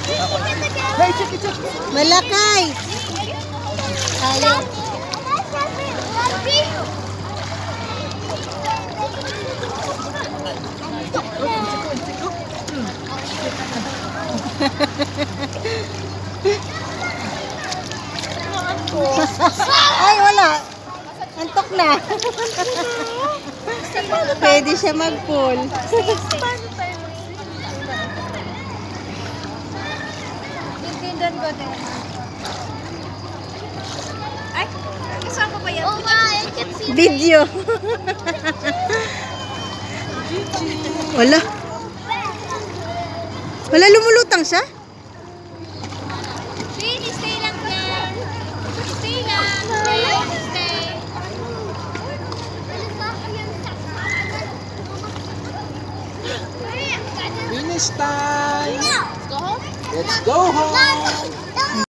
Hey, check it, check. Malakay. Ayaw. Ay, wala. Antok na. Pwede siya mag-pull. Tindan ko din. Ay, kasama ko ba yan? Oh my, I can see Video. Wala. Wala, lumulutang siya? Baby, stay lang yan. Stay lang. Stay. Finish time. Let's go home. Let's go home.